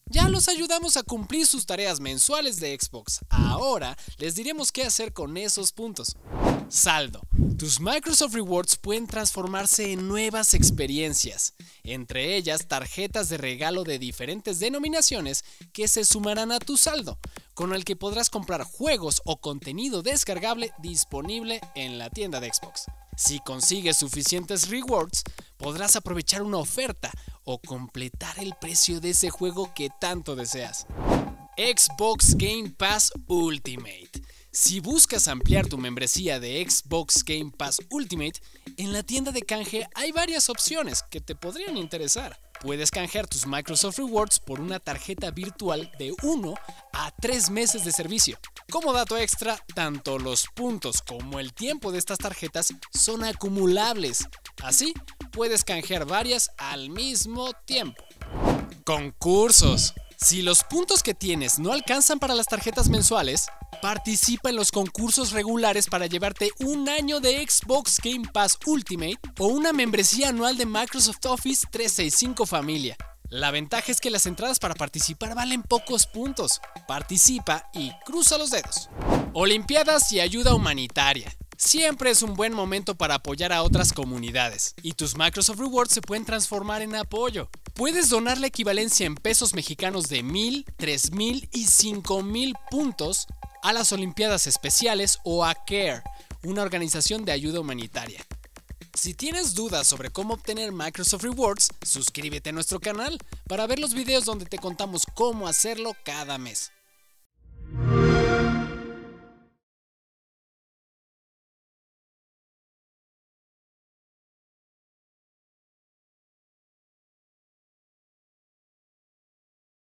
Ya los ayudamos a cumplir sus tareas mensuales de Xbox. Ahora les diremos qué hacer con esos puntos. Saldo. Tus Microsoft Rewards pueden transformarse en nuevas experiencias, entre ellas tarjetas de regalo de diferentes denominaciones que se sumarán a tu saldo, con el que podrás comprar juegos o contenido descargable disponible en la tienda de Xbox. Si consigues suficientes rewards, podrás aprovechar una oferta o completar el precio de ese juego que tanto deseas. Xbox Game Pass Ultimate. Si buscas ampliar tu membresía de Xbox Game Pass Ultimate, en la tienda de canje hay varias opciones que te podrían interesar. Puedes canjear tus Microsoft Rewards por una tarjeta virtual de 1 a 3 meses de servicio. Como dato extra, tanto los puntos como el tiempo de estas tarjetas son acumulables. Así, puedes canjear varias al mismo tiempo. Concursos. Si los puntos que tienes no alcanzan para las tarjetas mensuales, participa en los concursos regulares para llevarte un año de Xbox Game Pass Ultimate o una membresía anual de Microsoft Office 365 Familia. La ventaja es que las entradas para participar valen pocos puntos. Participa y cruza los dedos. Olimpiadas y ayuda humanitaria. Siempre es un buen momento para apoyar a otras comunidades, y tus Microsoft Rewards se pueden transformar en apoyo. Puedes donar la equivalencia en pesos mexicanos de 1,000, 3,000 y 5,000 puntos a las Olimpiadas Especiales o a CARE, una organización de ayuda humanitaria. Si tienes dudas sobre cómo obtener Microsoft Rewards, suscríbete a nuestro canal para ver los videos donde te contamos cómo hacerlo cada mes.